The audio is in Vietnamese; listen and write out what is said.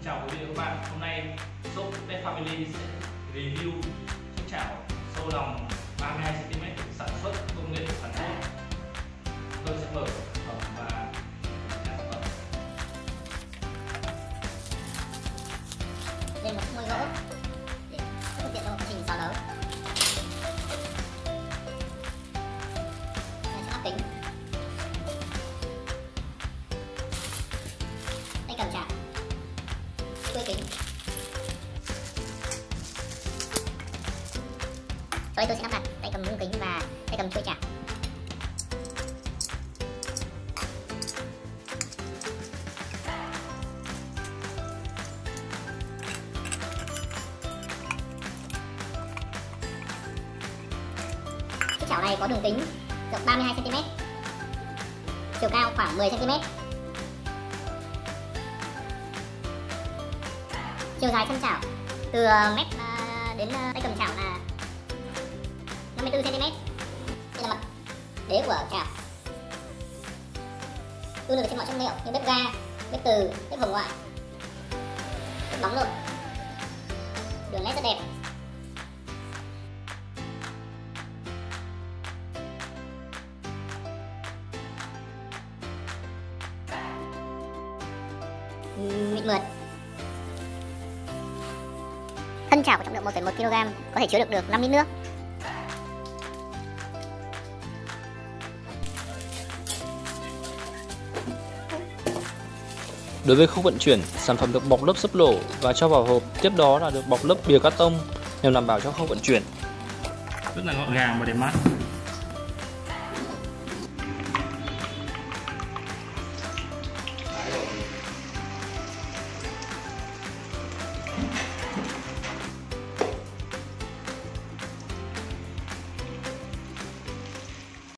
chào quý vị và các bạn. Hôm nay shop Pet Family sẽ review chiếc chảo sâu lòng 32 cm sản xuất công nghệ Hàn Quốc. Tôi sẽ mở sản phẩm và sản phẩm. Đây một môi gỗ để thuận tiện cho quá trình xào nấu. Đây sẽ lắp kính. Tay cầm chảo, chuôi kính. Sau đây tôi sẽ lắp đặt tay cầm nhôm kính và tay cầm chuôi chảo. Chiếc chảo này có đường kính rộng 32 cm, chiều cao khoảng 10 cm, chiều dài thân chảo từ mép đến tay cầm chảo là 54 cm. Đây là mặt đế của chảo. Ưu được trên mọi chất liệu như bếp ga, bếp từ, bếp hồng ngoại, bếp nóng lộn. Đường nét rất đẹp. Mịn mượt. Thân chảo có trọng lượng 1,1 kg, có thể chứa được 5 lít nước. Đối với khâu vận chuyển, sản phẩm được bọc lớp xốp lỗ và cho vào hộp, tiếp đó là được bọc lớp bìa cát tông nhằm đảm bảo cho khâu vận chuyển. Rất là gọn gàng và đẹp mắt.